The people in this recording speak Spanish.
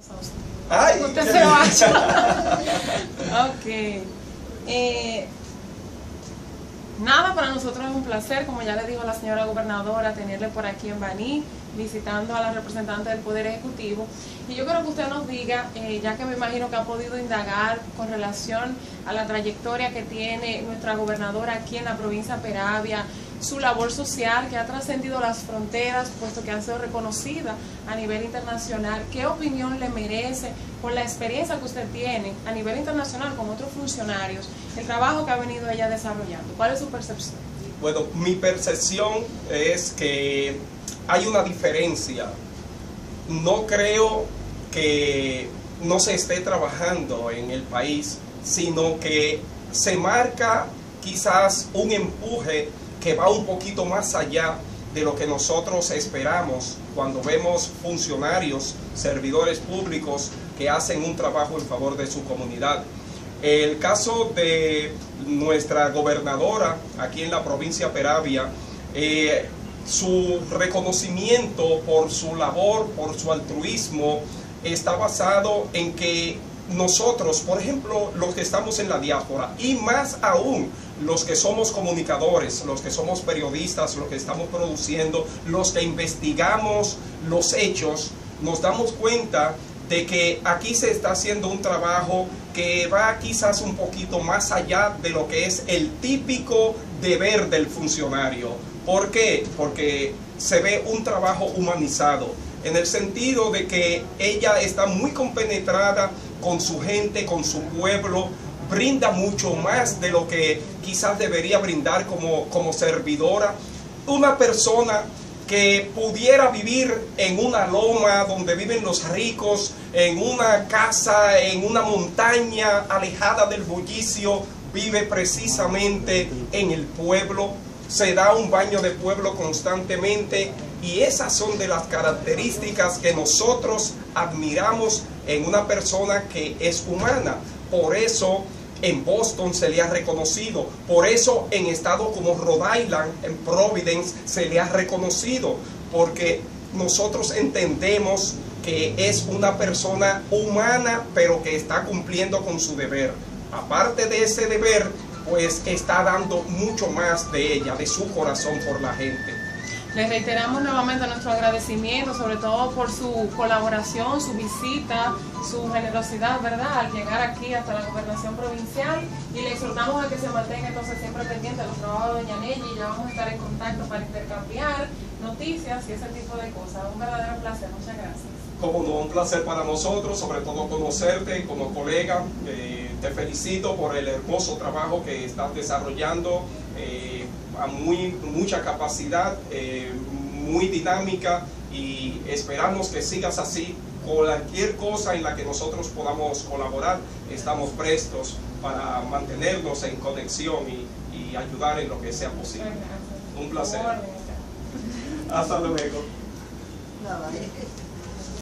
Ay, usted se vaya. Ok. Nada, para nosotros es un placer, como ya le dijo la señora gobernadora, tenerle por aquí en Baní, visitando a la representante del Poder Ejecutivo. Y yo creo que usted nos diga, ya que me imagino que ha podido indagar con relación a la trayectoria que tiene nuestra gobernadora aquí en la provincia de Peravia, su labor social que ha trascendido las fronteras, puesto que ha sido reconocida a nivel internacional. ¿Qué opinión le merece con la experiencia que usted tiene a nivel internacional con otros funcionarios, el trabajo que ha venido ella desarrollando? ¿Cuál es su percepción? Bueno, mi percepción es que hay una diferencia. No creo que no se esté trabajando en el país, sino que se marca quizás un empuje que va un poquito más allá de lo que nosotros esperamos cuando vemos funcionarios, servidores públicos que hacen un trabajo en favor de su comunidad. El caso de nuestra gobernadora aquí en la provincia de Peravia, su reconocimiento por su labor, por su altruismo, está basado en que nosotros, por ejemplo, los que estamos en la diáspora, y más aún los que somos comunicadores, los que somos periodistas, los que estamos produciendo, los que investigamos los hechos, nos damos cuenta de que aquí se está haciendo un trabajo que va quizás un poquito más allá de lo que es el típico deber del funcionario. ¿Por qué? Porque se ve un trabajo humanizado, en el sentido de que ella está muy compenetrada con su gente, con su pueblo, brinda mucho más de lo que quizás debería brindar como servidora. Una persona que pudiera vivir en una loma donde viven los ricos, en una casa, en una montaña alejada del bullicio, vive precisamente en el pueblo, se da un baño de pueblo constantemente, y esas son de las características que nosotros admiramos en una persona que es humana. Por eso en Boston se le ha reconocido, por eso en estados como Rhode Island, en Providence, se le ha reconocido, porque nosotros entendemos que es una persona humana, pero que está cumpliendo con su deber. Aparte de ese deber, pues está dando mucho más de ella, de su corazón por la gente. Les reiteramos nuevamente nuestro agradecimiento, sobre todo por su colaboración, su visita, su generosidad, ¿verdad?, al llegar aquí hasta la gobernación provincial, y le exhortamos a que se mantenga entonces siempre pendiente de los trabajos de doña Nelly, y ya vamos a estar en contacto para intercambiar noticias y ese tipo de cosas. Un verdadero placer, muchas gracias. Como no, un placer para nosotros, sobre todo conocerte como colega. Te felicito por el hermoso trabajo que estás desarrollando, a mucha capacidad, muy dinámica, y esperamos que sigas así. Cualquier cosa en la que nosotros podamos colaborar, estamos prestos para mantenernos en conexión y ayudar en lo que sea posible. Un placer. Hasta luego.